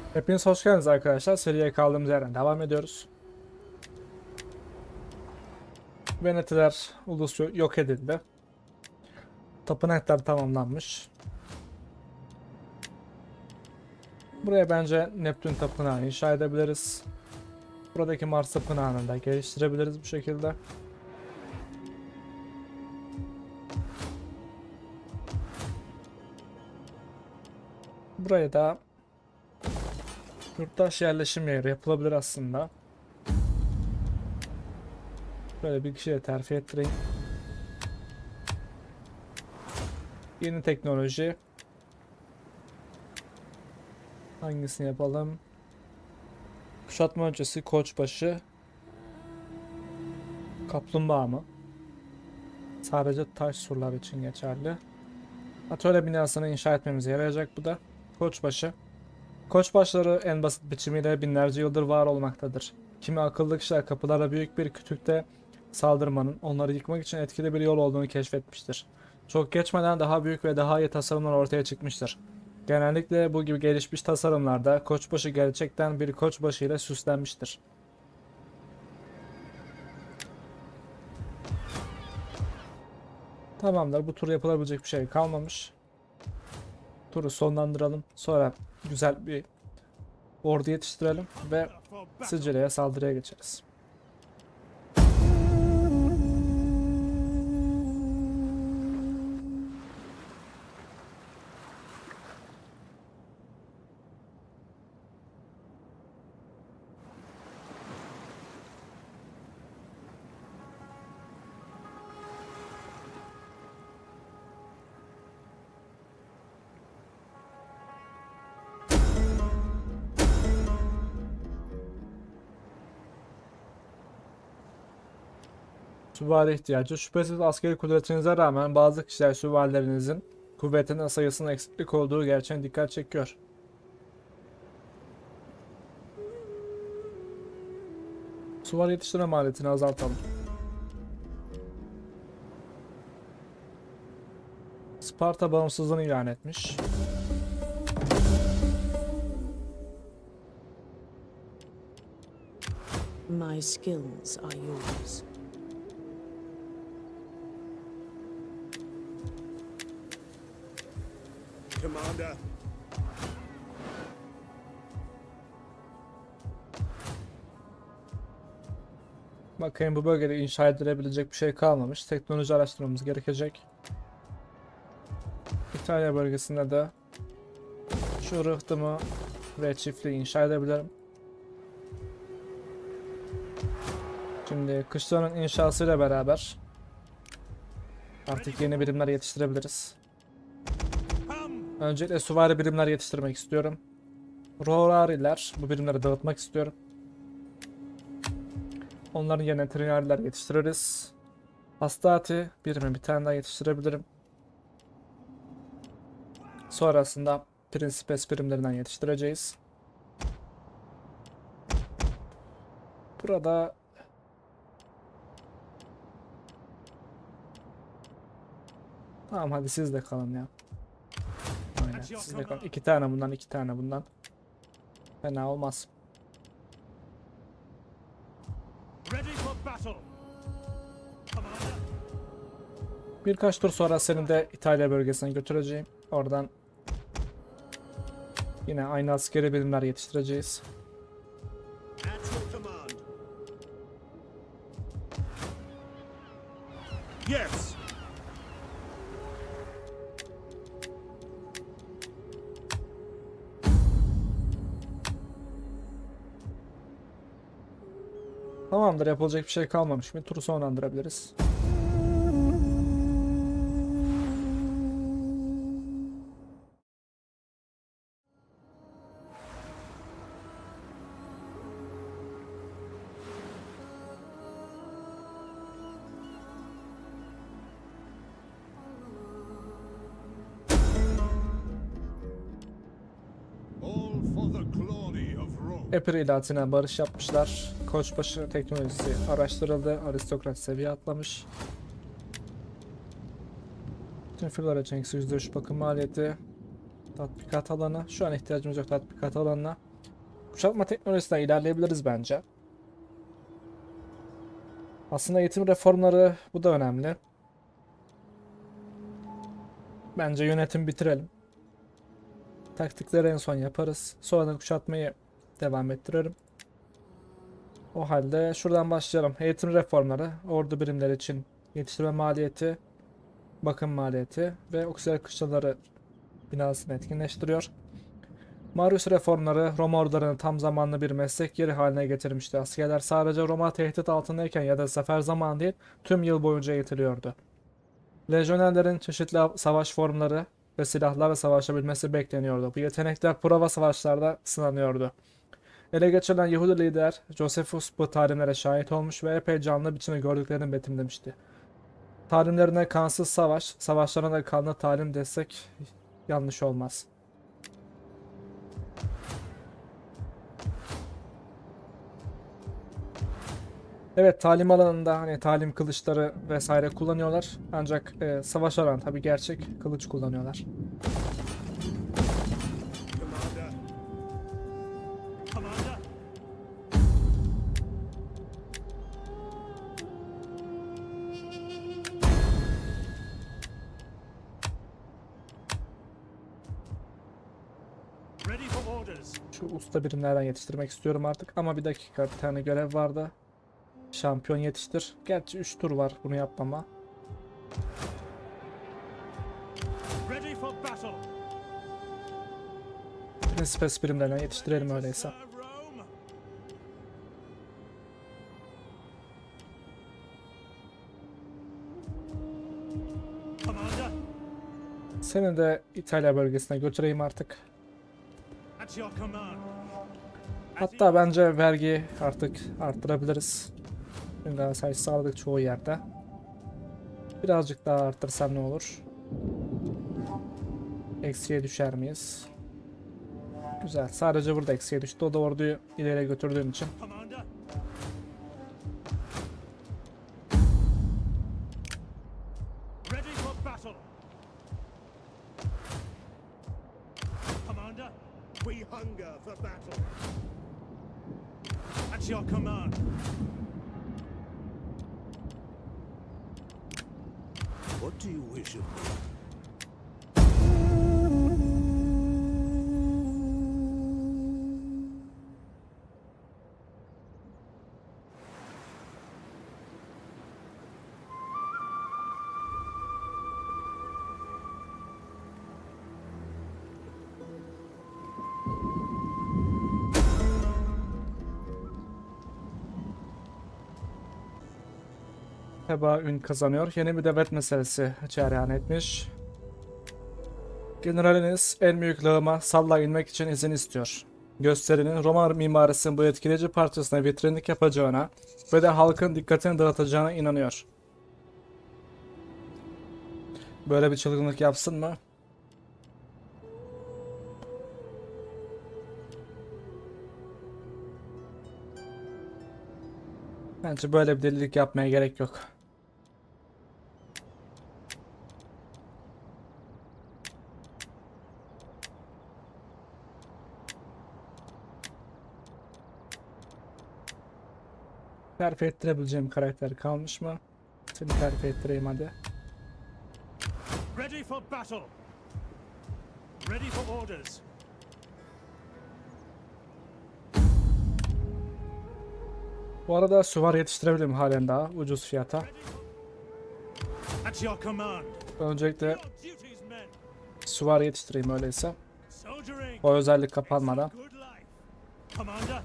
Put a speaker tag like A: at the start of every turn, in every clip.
A: Hepiniz hoş geldiniz arkadaşlar. Seriye kaldığımız yerden devam ediyoruz. Venetiler ulusu yok edildi. Tapınaklar tamamlanmış. Buraya bence Neptün Tapınağı inşa edebiliriz. Buradaki Mars Tapınağı'nı da geliştirebiliriz bu şekilde. Buraya da yurttaş yerleşim yeri yapılabilir aslında. Böyle bir kişiye terfi ettireyim. Yeni teknoloji. Hangisini yapalım? Kuşatma öncesi Koçbaşı. Kaplumbağa mı? Sadece taş surlar için geçerli. Atölye binasını inşa etmemize yarayacak bu da. Koçbaşı. Koçbaşları en basit biçimiyle binlerce yıldır var olmaktadır. Kimi akıllı kişiler kapılara büyük bir kütükle saldırmanın onları yıkmak için etkili bir yol olduğunu keşfetmiştir. Çok geçmeden daha büyük ve daha iyi tasarımlar ortaya çıkmıştır. Genellikle bu gibi gelişmiş tasarımlarda koçbaşı gerçekten bir koçbaşı ile süslenmiştir. Tamamdır, bu tur yapılabilecek bir şey kalmamış. Turu sonlandıralım. Sonra güzel bir ordu yetiştirelim ve Sicilya'ya saldırıya geçeriz. Süvari ihtiyacı. Şüphesiz askeri kudretinize rağmen bazı kişiler süvarilerinizin kuvvetinin sayısının eksiklik olduğu gerçeğine dikkat çekiyor. Süvari yetiştirme maliyetini azaltalım. Sparta bağımsızlığını ilan etmiş.
B: My skills are yours.
C: Commander.
A: Bakayım, bu bölgede inşa edilebilecek bir şey kalmamış. Teknoloji araştırmamız gerekecek. İtalya bölgesinde de şu rıhtımı ve çiftliği inşa edebilirim. Şimdi kışlanın inşasıyla beraber artık yeni birimler yetiştirebiliriz. Öncelikle süvari birimler yetiştirmek istiyorum. Rohariler, bu birimleri dağıtmak istiyorum. Onların yerine trinariler yetiştiririz. Hastati birimi bir tane daha yetiştirebilirim. Sonrasında Principes birimlerinden yetiştireceğiz. Burada tamam, hadi siz de kalın ya. Aynen, siz de kalın. İki tane bundan, iki tane bundan. Fena olmaz.
C: Ready for battle. Commander.
A: Birkaç tur sonra seni de İtalya bölgesine götüreceğim. Oradan yine aynı askeri birimler yetiştireceğiz.
C: At your command. Yes.
A: Tamamdır, yapılacak bir şey kalmamış mı? Turu sonlandırabiliriz.
C: All for the glory of Rome.
A: Epir ile Atina barış yapmışlar. Koçbaşı teknolojisi araştırıldı. Aristokrat seviye atlamış. Tüm Flora Cengiz %3 bakım maliyeti. Tatbikat alanı. Şu an ihtiyacımız yok tatbikat alanına. Kuşatma teknolojisinden ilerleyebiliriz bence. Aslında eğitim reformları bu da önemli. Bence yönetim bitirelim. Taktikleri en son yaparız. Sonra da kuşatmayı devam ettirelim. O halde şuradan başlayalım. Eğitim reformları, ordu birimleri için yetiştirme maliyeti, bakım maliyeti ve oksijer kışlaları binasını etkinleştiriyor. Marius reformları Roma ordularını tam zamanlı bir meslek yeri haline getirmişti. Askerler sadece Roma tehdit altındayken ya da zafer zamanı değil, tüm yıl boyunca eğitiliyordu. Lejyonerlerin çeşitli savaş formları ve silahlarla savaşabilmesi bekleniyordu. Bu yetenekler prova savaşlarda sınanıyordu. Ele geçirilen Yahudi lider Josephus bu talimlere şahit olmuş ve epey canlı biçimde gördüklerini betimlemişti. Talimlerine kansız savaş, savaşlarına da kanlı talim desek yanlış olmaz. Evet, talim alanında hani talim kılıçları vesaire kullanıyorlar. Ancak savaş alanı tabii gerçek kılıç kullanıyorlar.
C: Commander. Commander. Ready for orders.
A: Şu usta birimlerden yetiştirmek istiyorum artık. Ama bir dakika, bir tane görev vardı. Şampiyon yetiştir. Gerçi 3 tur var bunu yapmama.
C: Ready for battle.
A: Prinspes birimlerden yetiştirelim öyleyse.
C: Serve Rome. Commander.
A: Seni de İtalya bölgesine götüreyim artık.
C: At your command.
A: Hatta bence vergi artık arttırabiliriz. Çünkü asayiş sağladık çoğu yerde. Birazcık daha arttırsam ne olur? Eksiye düşer miyiz? Güzel. Sadece burada eksiye düştü. O da orduyu ileriye götürdüğüm için.
C: Commander. Ready for battle. Commander. We hunger for battle. At your command. What do you wish of me?
A: Teba ün kazanıyor. Yeni bir devlet meselesi cereyan etmiş. Generaliniz en büyük lağıma salla inmek için izin istiyor. Gösterinin Roma mimarisinin bu etkileyici parçasına vitrinlik yapacağına ve de halkın dikkatini dağıtacağına inanıyor. Böyle bir çılgınlık yapsın mı? Bence böyle bir delilik yapmaya gerek yok. Terfi ettirebileceğim karakter kalmış mı? Seni terfi ettireyim hadi.
C: Ready for battle. Ready for orders.
A: Bu arada süvar yetiştirebilirim halen daha ucuz fiyata.
C: At your command.
A: Öncelikle
C: Your duties, men.
A: süvar yetiştireyim öyleyse.
C: Soldiering.
A: O özellik kapanmadan.
C: Good life. Commander.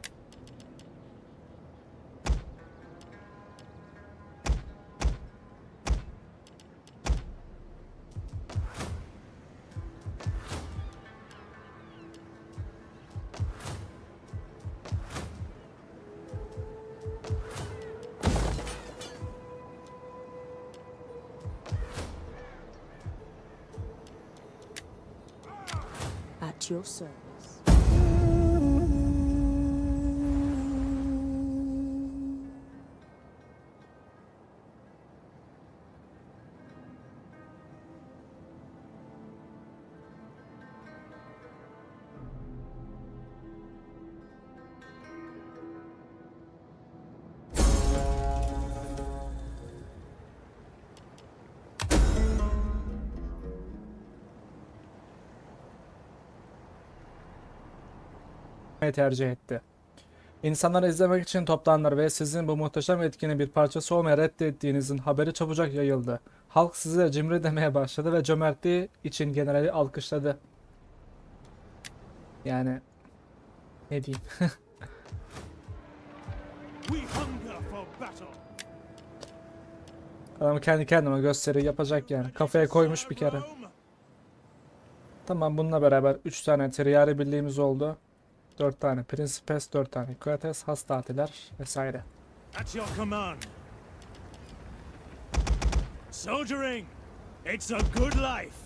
B: At your service.
A: tercih etti. İnsanları izlemek için toplandılar ve sizin bu muhteşem etkinin bir parçası olmaya reddettiğinizin haberi çabucak yayıldı. Halk size cimri demeye başladı ve cömertliği için generali alkışladı. Yani ne diyeyim?
C: We hunger for battle.
A: Adam kendi kendine gösteri yapacak yani. Kafaya koymuş bir kere.
C: Rome.
A: Tamam, bununla beraber 3 tane teriyari birliğimiz oldu. 4 tane Principes, 4 tane Coates, Hastatiler vesaire.
C: At your command. Soldiering. It's a good life.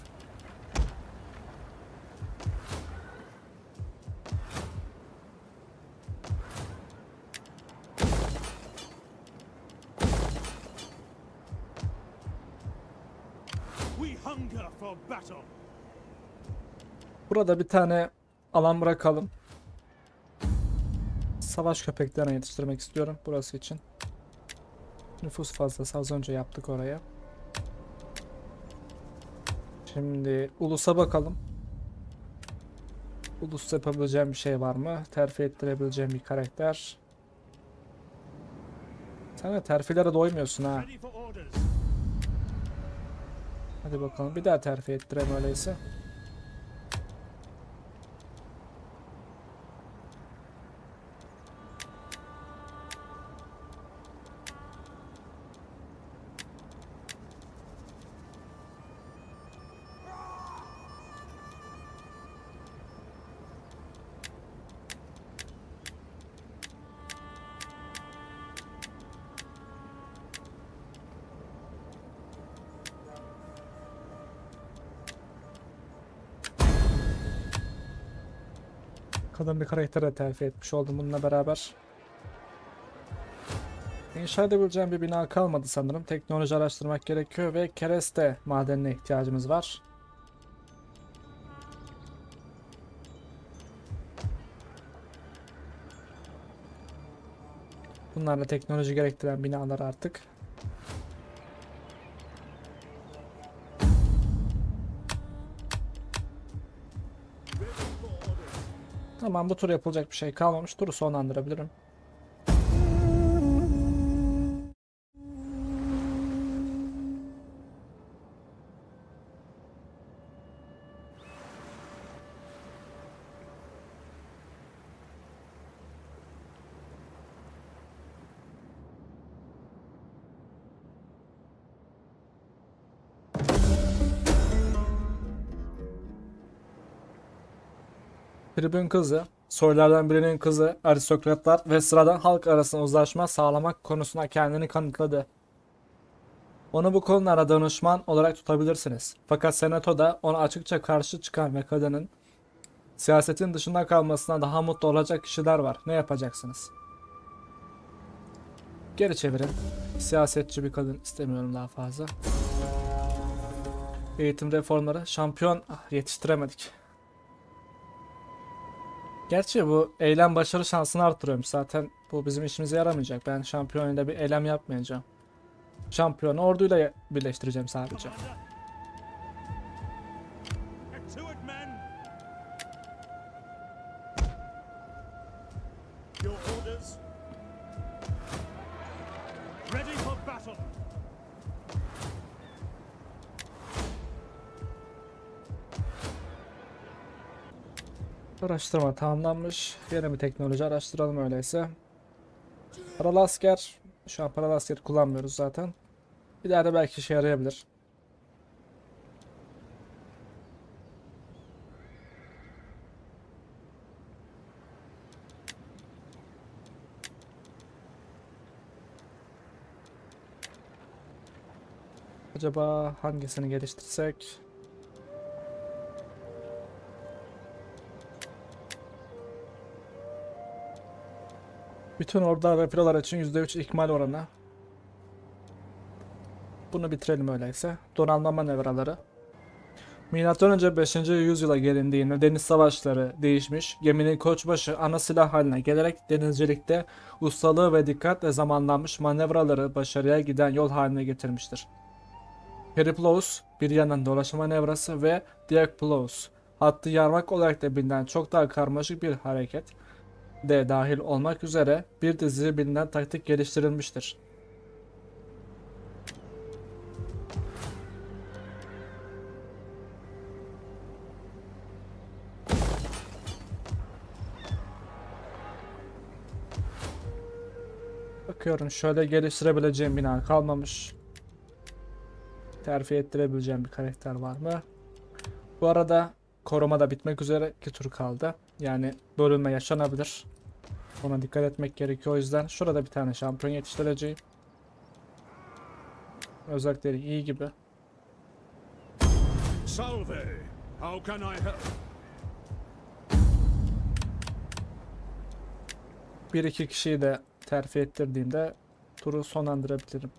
C: We hunger for battle.
A: Burada bir tane alan bırakalım. Savaş köpeklerini yetiştirmek istiyorum burası için. Nüfus fazlası, az önce yaptık oraya. Şimdi ulusa bakalım. Ulusta yapabileceğim bir şey var mı? Terfi ettirebileceğim bir karakter. Sen de terfilere doymuyorsun ha.
C: Ready for orders.
A: Hadi bakalım, bir daha terfi ettireyim öyleyse. Kadın bir karaktere terfi etmiş oldum bununla beraber. İnşa edebileceğim bir bina kalmadı sanırım. Teknoloji araştırmak gerekiyor ve kereste madenine ihtiyacımız var. Bunlar da teknoloji gerektiren binalar artık. Tamam, bu tur yapılacak bir şey kalmamış. Turu sonlandırabilirim. Tribün kızı, soylardan birinin kızı, aristokratlar ve sıradan halk arasında uzlaşma sağlamak konusunda kendini kanıtladı. Onu bu konulara danışman olarak tutabilirsiniz. Fakat senatoda ona açıkça karşı çıkan ve kadının siyasetin dışında kalmasına daha mutlu olacak kişiler var. Ne yapacaksınız? Geri çevirin. Siyasetçi bir kadın istemiyorum daha fazla. Eğitim reformları, şampiyon yetiştiremedik. Gerçi bu eylem başarı şansını arttırıyormuş. Zaten bu bizim işimize yaramayacak. Ben şampiyonuyla bir eylem yapmayacağım. Şampiyonu orduyla birleştireceğim sadece.
C: Commander. Get to it, men. Your orders. Ready for battle.
A: Araştırma tamamlanmış. Yeni bir teknoloji araştıralım öyleyse. Paralı asker. Şu an paralı asker kullanmıyoruz zaten. Bir daha da belki işe yarayabilir. Acaba hangisini geliştirsek? Bütün ordular ve filolar için %3 ikmal oranı. Bunu bitirelim öyleyse. Donanma manevraları. Milattan önce 5. yüzyıla gelindiğinde deniz savaşları değişmiş, geminin koçbaşı ana silah haline gelerek denizcilikte ustalığı ve dikkatle zamanlanmış manevraları başarıya giden yol haline getirmiştir. Periplus, bir yandan dolaşma manevrası ve Diakplus, hattı yarmak olarak da bilinen çok daha karmaşık bir hareket, de dahil olmak üzere bir dizi bilinen taktik geliştirilmiştir. Bakıyorum, şöyle geliştirebileceğim bina kalmamış. Terfi ettirebileceğim bir karakter var mı? Bu arada koruma da bitmek üzere, 2 tur kaldı. Yani bölünme yaşanabilir. Ona dikkat etmek gerekiyor, o yüzden şurada bir tane şampiyon yetiştireceğim. Özellikleri iyi gibi.
C: Salve. How can I help?
A: 1-2 kişiyi de terfi ettirdiğimde turu sonlandırabilirim.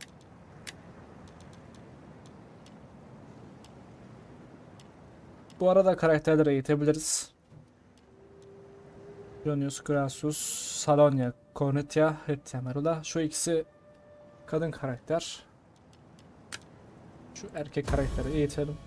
A: Bu arada karakterleri eğitebiliriz. Jonius, Gracius, Salonia, Cornetia, Heptia, Merula. Şu ikisi kadın karakter. Şu erkek karakteri eğitelim.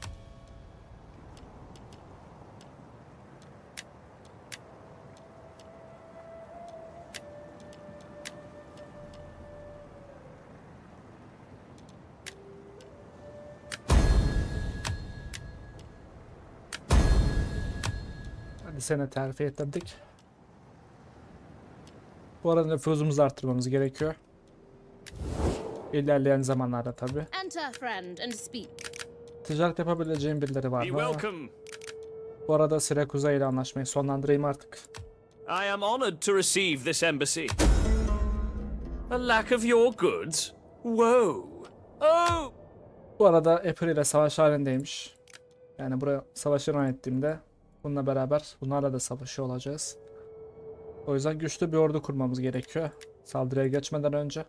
A: Hadi seni terfi ettirdik. Bu arada nüfuzumuzu arttırmamız gerekiyor. İlerleyen zamanlarda tabi.
D: Enter, friend, and speak.
A: Ticaret yapabileceğim birileri var
E: Be
A: mı?
E: welcome.
A: Bu arada Sirakuza ile anlaşmayı sonlandırayım artık.
E: I am honored to receive this embassy. A lack of your goods? Whoa. Oh!
A: Bu arada April ile savaş halindeymiş. Yani buraya savaşı ilan ettiğimde bununla beraber bunlarla da savaşıyor olacağız. O yüzden güçlü bir ordu kurmamız gerekiyor saldırıya geçmeden önce.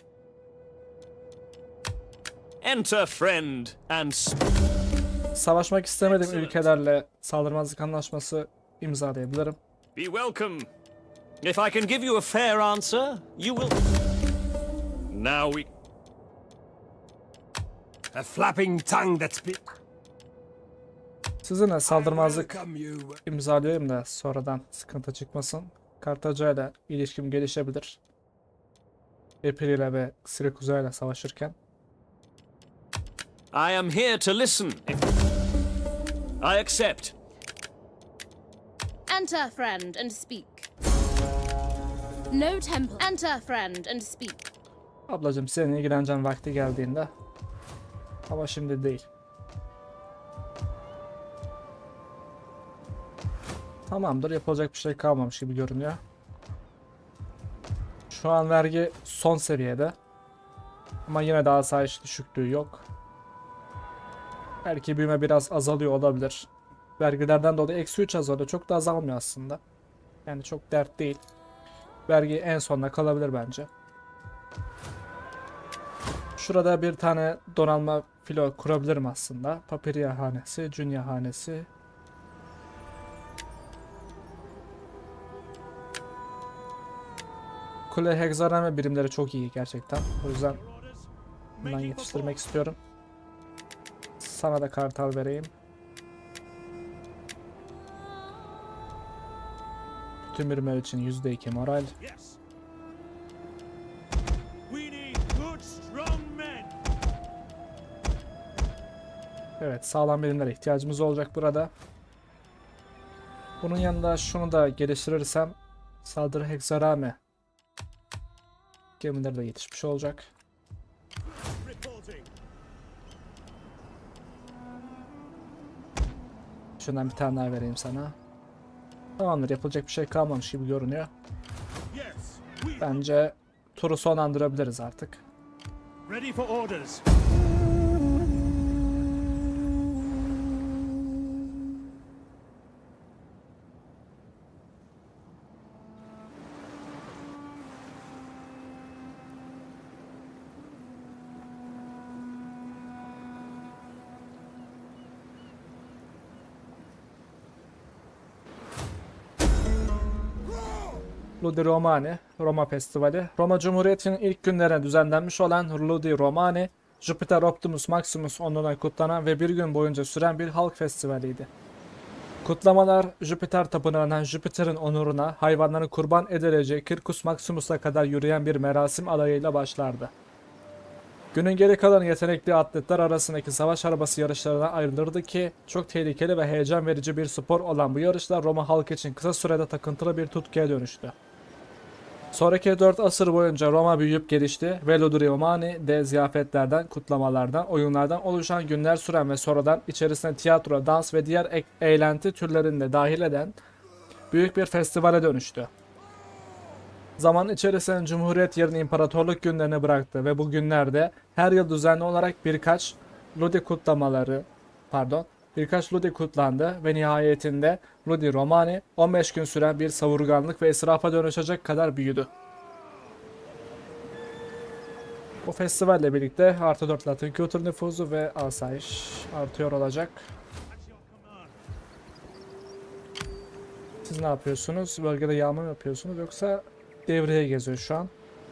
E: Enter, friend, and
A: Savaşmak istemediğim ülkelerle saldırmazlık anlaşması imzalayabilirim.
E: be welcome. If I can give you a fair answer, you will. Now we.
F: A flapping tongue that speaks.
A: Sizinle saldırmazlık
F: Welcome you.
A: imzalayayım da sonradan sıkıntı çıkmasın. Kartaca ile ilişkim gelişebilir. April ile ve Sirakuza ile savaşırken.
E: I am here to listen. I accept.
D: Enter, friend, and speak. No temple. Enter, friend, and speak.
A: Ablacım, senin ilgileneceğin vakti geldiğinde. Ama şimdi değil. Tamamdır, yapılacak bir şey kalmamış gibi görünüyor. Şu an vergi son seviyede. Ama yine daha asayiş düşüklüğü yok. Belki büyüme biraz azalıyor olabilir. Vergilerden dolayı -3 azalıyor. Çok da azalmıyor aslında. Yani çok dert değil. Vergi en sonuna kalabilir bence. Şurada bir tane donanma filo kurabilirim aslında. Papirya hanesi, Junya hanesi. Kule hexarame birimleri çok iyi gerçekten. O yüzden bundan
C: Making for
A: yetiştirmek
C: port.
A: istiyorum. Sana da kartal vereyim. Tüm ürünler için %2 moral.
C: Yes. We need good, strong men.
A: Evet, sağlam birimlere ihtiyacımız olacak burada. Bunun yanında şunu da geliştirirsem saldırı hexarame gemileri de yetişmiş olacak.
C: Reporting.
A: Şundan bir tane daha vereyim sana. Tamamdır, yapılacak bir şey kalmamış gibi görünüyor.
C: Yes. We
A: Bence turu sonlandırabiliriz artık.
C: ready for orders.
A: Ludi Romani, Roma Festivali. Roma Cumhuriyeti'nin ilk günlerine düzenlenmiş olan Ludi Romani, Jupiter Optimus Maximus onunla kutlanan ve bir gün boyunca süren bir halk festivaliydi. Kutlamalar Jüpiter tapınağına Jüpiter'in onuruna hayvanların kurban edileceği Circus Maximus'a kadar yürüyen bir merasim alayıyla başlardı. Günün geri kalanı yetenekli atletler arasındaki savaş arabası yarışlarına ayrılırdı ki çok tehlikeli ve heyecan verici bir spor olan bu yarışlar Roma halkı için kısa sürede takıntılı bir tutkuya dönüştü. Sonraki 4 asır boyunca Roma büyüyüp gelişti ve Ludi Romani de ziyafetlerden, kutlamalardan, oyunlardan oluşan günler süren ve sonradan içerisine tiyatro, dans ve diğer eğlenti türlerini de dahil eden büyük bir festivale dönüştü. Zaman içerisinde Cumhuriyet yerini imparatorluk günlerine bıraktı ve bu günlerde her yıl düzenli olarak birkaç Ludi kutlandı ve nihayetinde Ludi Romani 15 gün süren bir savurganlık ve israfa dönüşecek kadar büyüdü. Bu festivalle birlikte artı 4 Latin kültür nüfuzu ve asayiş artıyor olacak. Siz ne yapıyorsunuz? Bölgede yağma mı yapıyorsunuz yoksa devreye geziyor şu an?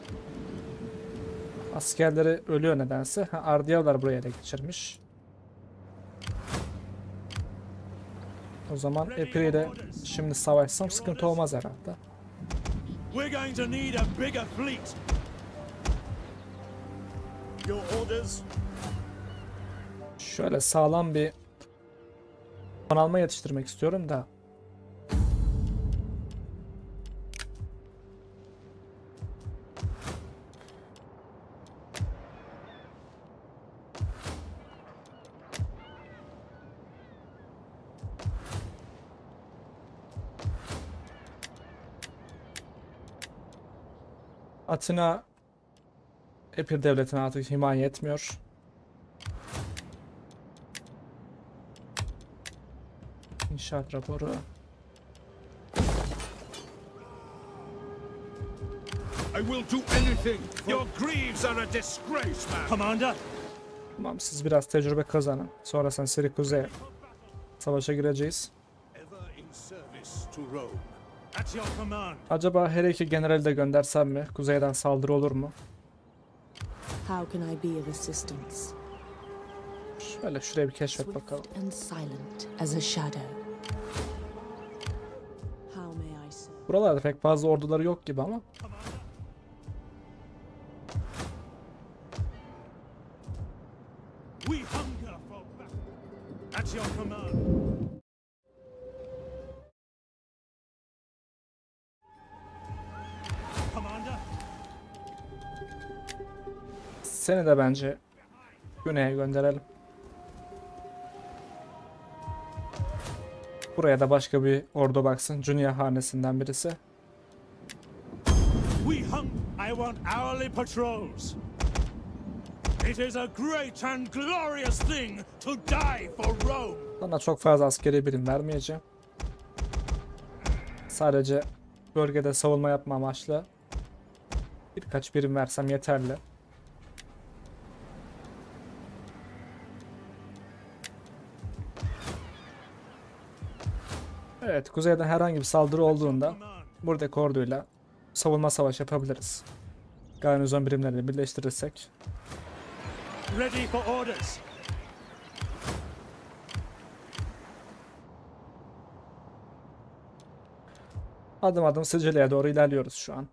A: Askerleri ölüyor nedense. Ardiyavlar buraya ele geçirmiş. O zaman Epiri ile şimdi savaşsam sıkıntı olmaz herhalde.
C: We're going to need a bigger fleet. Your orders?
A: Şöyle sağlam bir donanma yetiştirmek istiyorum da. Atina Epir devletine artık himaye etmiyor. İnşaat raporu.
F: I will do anything. Your greaves are a disgrace, man.
C: Commander?
A: Tamam, siz biraz tecrübe kazanın. Sonrasında Syracus'e savaşa gireceğiz.
F: Ever in service to Rome.
C: At your command.
A: Acaba her iki generali de göndersem mi? Kuzeyden saldırı olur mu?
B: How can I be of assistance?
A: Şöyle şuraya bir keşfet bakalım.
B: Swift and silent as a shadow. How may I serve?
A: Buralarda pek fazla orduları yok gibi ama.
C: We hunger for battle. At your command. Commander?
A: Seni de bence güneye gönderelim. Buraya da başka bir ordu baksın. Junior hanesinden birisi.
C: I want hourly patrols. It is a great and glorious thing to die for Rome.
A: Sana çok fazla askeri birim vermeyeceğim. Sadece bölgede savunma yapma amaçlı birkaç birim versem yeterli. Evet, kuzeyden herhangi bir saldırı olduğunda buradaki orduyla savunma savaşı yapabiliriz. Garnizon birimlerini birleştirirsek.
C: Ready for orders.
A: Adım adım Sicilya'ya doğru ilerliyoruz şu an.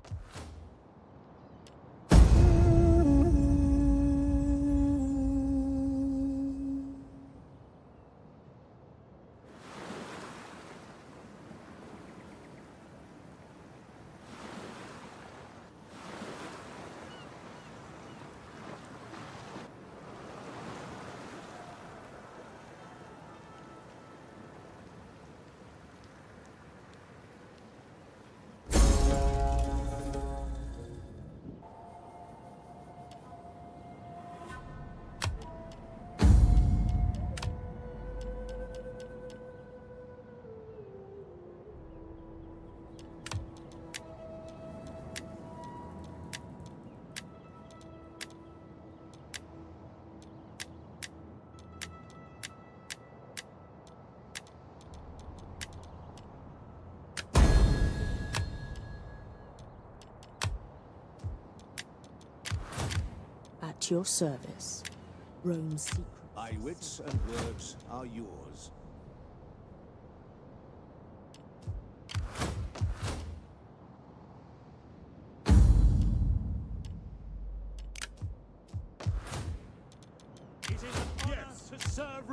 B: At your service. Rome's secret.
F: My wits and words are yours.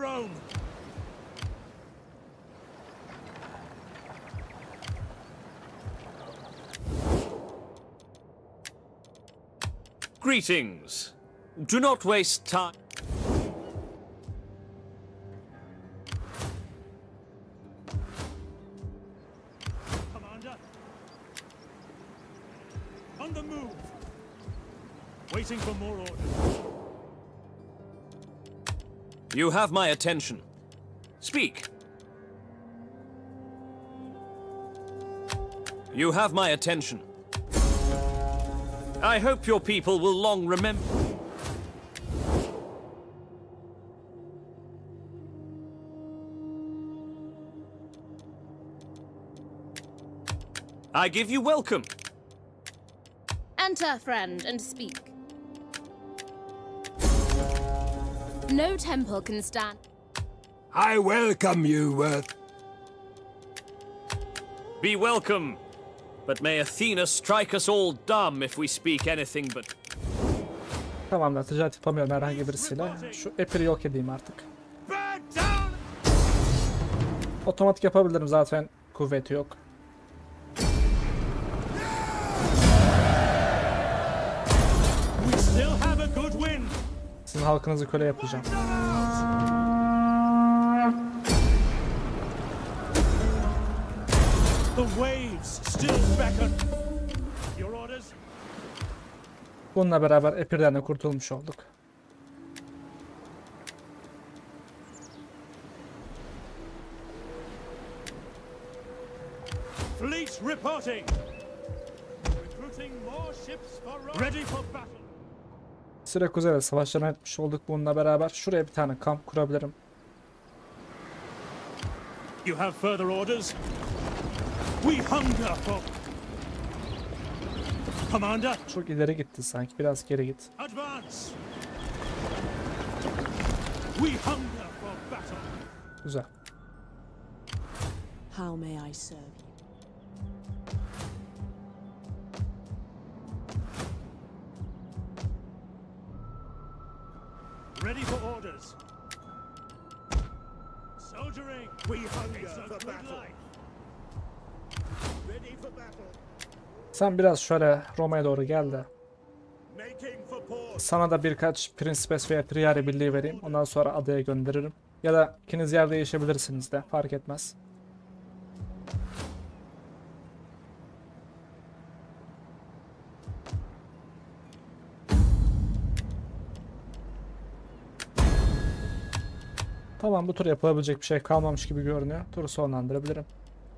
C: Rome!
E: Greetings. Do not waste time.
C: Commander! On the move! Waiting for more orders.
E: You have my attention. Speak. You have my attention. I hope your people will long remember. I give you welcome.
D: Enter, friend, and speak. No temple can stand.
F: I welcome you,
E: Be welcome. But may Athena strike us all dumb if we speak anything but...
A: Tamamdır, ticaret yapamıyorum herhangi birisiyle. Şu Epir'i yok edeyim artık.
C: Back down!
A: Otomatik yapabilirim, zaten kuvveti yok.
C: We still have a good wind!
A: Sizin halkınızı köle yapacağım.
C: The waves still beckon! Your orders?
A: Bununla beraber Epir'den de kurtulmuş olduk.
C: Fleet reporting! Recruiting more ships for Rome. Ready for battle!
A: Sirakuz'a savaşlarına etmiş olduk bununla beraber. Şuraya bir tane kamp kurabilirim.
C: You have further orders? We hunger for... Commander,
A: Çok ileri gitti sanki. Biraz geri git.
C: advance! We hunger for battle!
A: Güzel.
B: How may I serve you?
C: Ready for orders! Soldiering! We hunger for battle! Ready for battle!
A: Sen biraz şöyle Roma'ya doğru gel de.
C: Making for port!
A: Sana da birkaç Principes veya Triari birliği vereyim. Ondan sonra adaya gönderirim. Ya da ikiniz yer değişebilirsiniz de. Fark etmez. Tamam, bu tur yapılabilecek bir şey kalmamış gibi görünüyor. Turu sonlandırabilirim.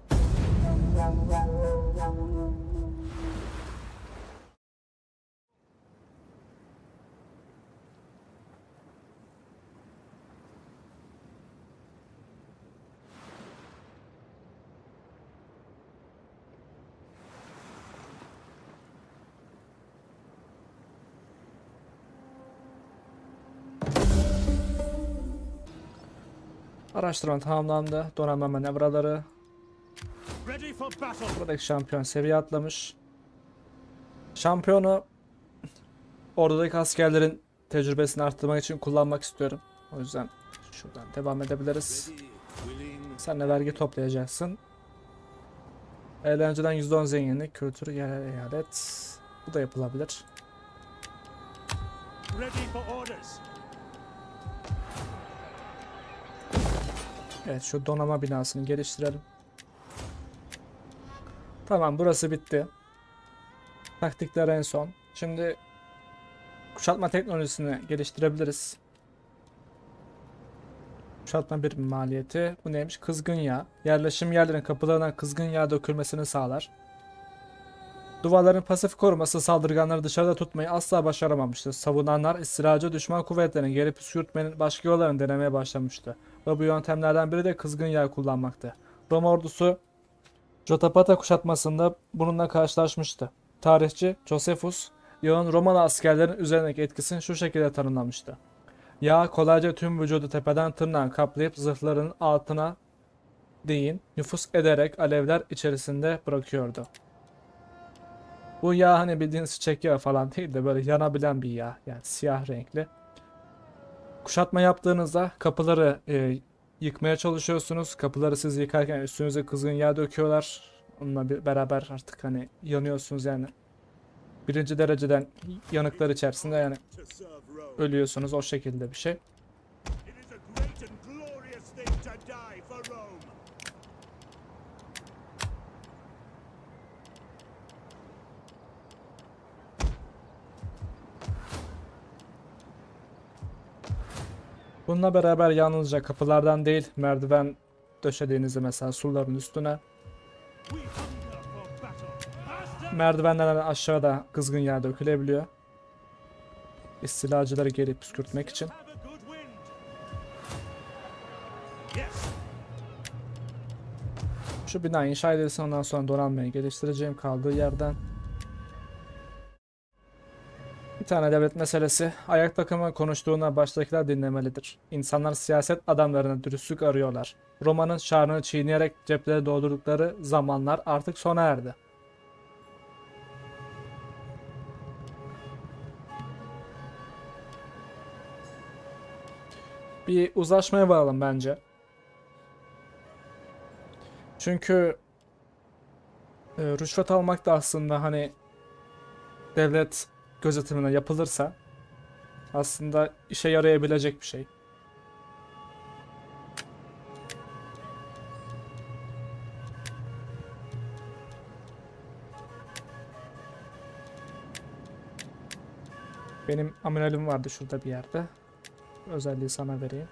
A: Araştırma tamamlandı. Donanma manevraları.
C: Ready for battle!
A: Buradaki şampiyon seviye atlamış. Şampiyonu ordudaki askerlerin tecrübesini arttırmak için kullanmak istiyorum. O yüzden şuradan devam edebiliriz. Sen de vergi toplayacaksın. Eğlenceden %10 zenginlik, kültür, eyalet. Bu da yapılabilir.
C: Ready for orders!
A: Evet, şu donanma binasını geliştirelim. Tamam, burası bitti. Taktikler en son. Şimdi kuşatma teknolojisini geliştirebiliriz. Kuşatma bir maliyeti. Bu neymiş? Kızgın yağ. Yerleşim yerlerinin kapılarından kızgın yağ dökülmesini sağlar. Duvarların pasif koruması saldırganları dışarıda tutmayı asla başaramamıştı. Savunanlar istilacı düşman kuvvetlerinin geri püskürtmenin başka yollarını denemeye başlamıştı. Ve bu yöntemlerden biri de kızgın yağ kullanmaktı. Roma ordusu Jotapata kuşatmasında bununla karşılaşmıştı. Tarihçi Josephus, yağın Romalı askerlerin üzerindeki etkisini şu şekilde tanımlamıştı. Yağ kolayca tüm vücudu tepeden tırnağa kaplayıp zırhların altına değin nüfuz ederek alevler içerisinde bırakıyordu. Bu yağ hani bildiğiniz çiçek yağı falan değil de böyle yanabilen bir yağ, yani siyah renkli. Kuşatma yaptığınızda kapıları yıkmaya çalışıyorsunuz. Kapıları siz yıkarken üstünüze kızgın yağ döküyorlar. Onunla beraber artık hani yanıyorsunuz yani. Birinci dereceden yanıklar içerisinde yani
C: To serve Rome.
A: ölüyorsunuz, o şekilde bir şey.
C: It is a great and glorious thing to die for Rome.
A: Bununla beraber yalnızca kapılardan değil, merdiven döşediğinizde mesela surların üstüne,
C: We hunger for battle. Master,
A: merdivenlerden aşağıda kızgın yağ dökülebiliyor. İstilacıları geri püskürtmek için.
C: have a good wind. Yes.
A: Şu bina inşa edilsin, ondan sonra donanmayı geliştireceğim kaldığı yerden. Bir tane devlet meselesi. Ayak takımı konuştuğunda baştakiler dinlemelidir. İnsanlar siyaset adamlarına dürüstlük arıyorlar. Roma'nın şarını çiğneyerek cepleri doldurdukları zamanlar artık sona erdi. Bir uzlaşmaya varalım bence. Çünkü rüşvet almak da aslında hani devlet gözetimine yapılırsa aslında işe yarayabilecek bir şey. Benim amiralim vardı şurada bir yerde. Özelliği sana vereyim.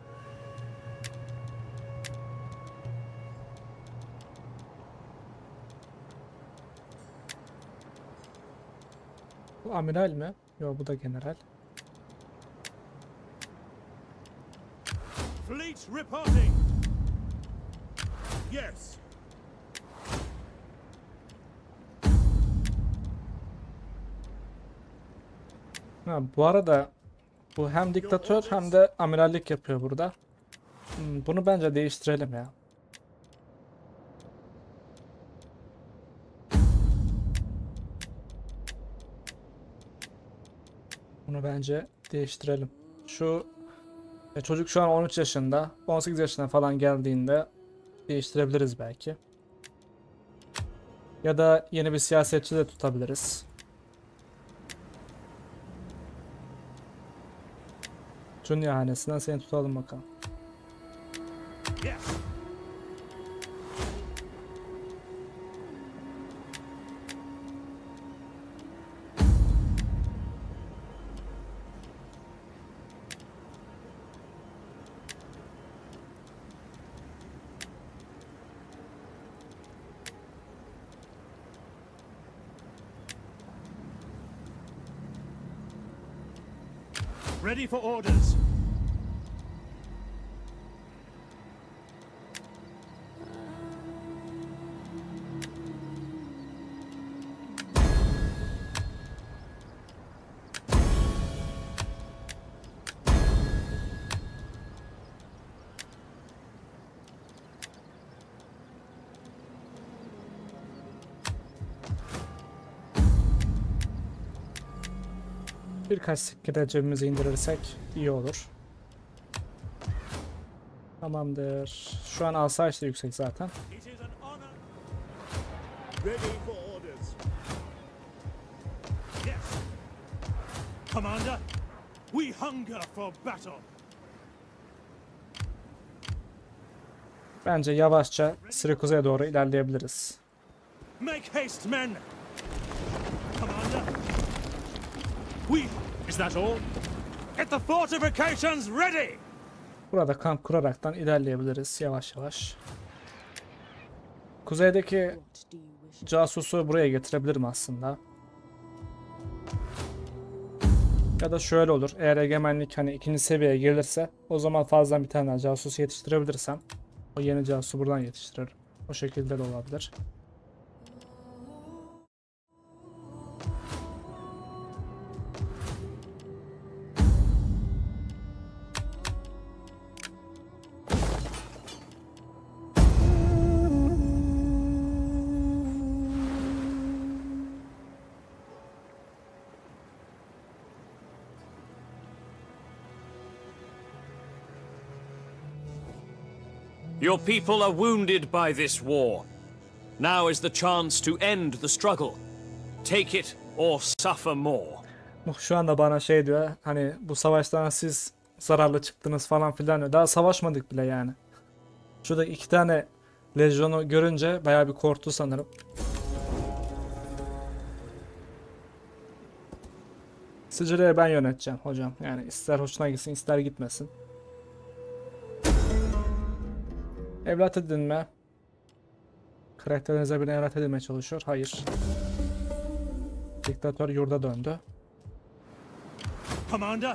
A: Bu amiral mi? Yok, bu da general.
C: Fleet reporting. Yes.
A: Ha, bu arada bu hem diktatör hem de amirallik yapıyor burada. Bunu bence değiştirelim ya. Bunu bence değiştirelim. Çocuk şu an 13 yaşında, 18 yaşına falan geldiğinde değiştirebiliriz belki. Ya da yeni bir siyasetçi de tutabiliriz. Dünya hanesinden seni tutalım bakalım.
C: Yes. Ready for orders.
A: Birkaç sikke de cebimize indirirsek iyi olur. Tamamdır. Şu an asayiş de yüksek zaten.
C: It is an honor. Ready for orders. Yes. Commander, we hunger for battle.
A: Bence yavaşça Sirakuse'ye doğru ilerleyebiliriz.
C: Make haste, men. Commander, is that all? Get the fortifications ready.
A: Burada kamp kuraraktan ilerleyebiliriz yavaş yavaş. Kuzeydeki
B: What do you wish?
A: casusu buraya getirebilirim aslında. Ya da şöyle olur. Eğer egemenlik hani 2. seviyeye gelirse o zaman fazladan bir tane daha casus yetiştirebilirsem o yeni casusu buradan yetiştiririm. O şekilde de olabilir.
E: Your people are wounded by this war. Now is the chance to end the struggle. Take it or suffer more.
A: Şu anda bana şey diyor, hani bu savaştan siz zararlı çıktınız falan filan diyor. Daha savaşmadık bile yani. Şurada 2 tane lejyonu görünce bayağı bir korktu sanırım. Sicilya'yı ben yöneteceğim hocam. Yani ister hoşuna gitsin ister gitmesin. Evlat edinme. Karakterinize bir evlat edinmeye çalışıyor. Hayır. Diktatör yurda döndü.
C: Commander?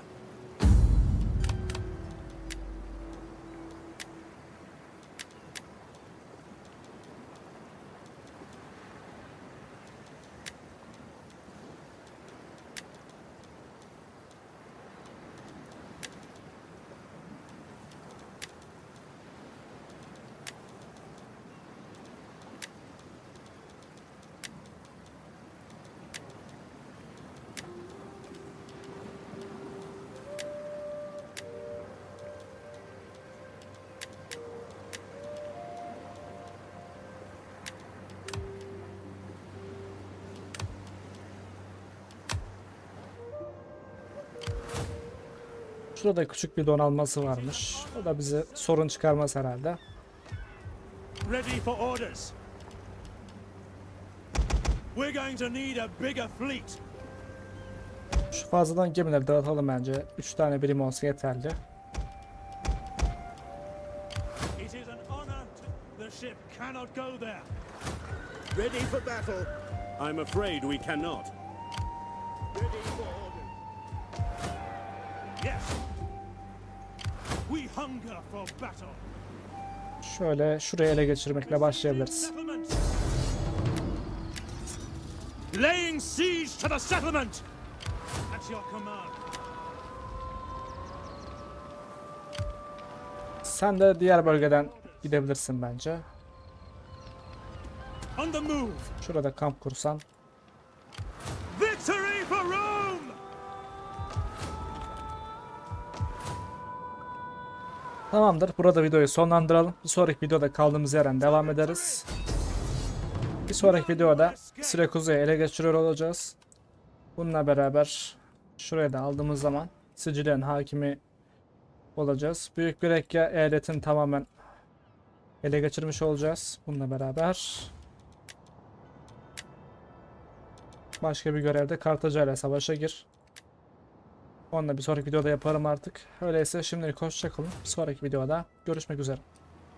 A: Şurada küçük bir donanması varmış. O da bize sorun çıkarmaz herhalde.
C: Ready for orders. We're going to need a bigger fleet.
A: Şu fazladan gemileri dağıtalım bence. 3 tane birim olsa yeterli.
C: It is an honor the ship cannot go there.
F: Ready for battle. I'm afraid we cannot. Ready for orders.
C: Yes. We hunger for battle.
A: Şöyle şurayı ele geçirmekle başlayabiliriz.
C: Settlement. Laying siege to the settlement. At your command.
A: Sen de diğer bölgeden gidebilirsin bence.
C: On the move.
A: Şurada kamp kursan.
C: Victory for Rome!
A: Tamamdır. Burada videoyu sonlandıralım. Bir sonraki videoda kaldığımız yerden devam ederiz. Bir sonraki videoda Syrakuse'yu ele geçiriyor olacağız. Bununla beraber şuraya da aldığımız zaman Sicilya'nın hakimi olacağız. Büyük Grekya eyaletini tamamen ele geçirmiş olacağız. Bununla beraber başka bir görevde Kartaca ile savaşa gir. Onu da bir sonraki videoda yaparım artık. Öyleyse şimdilik hoşça kalın. Bir sonraki videoda görüşmek üzere.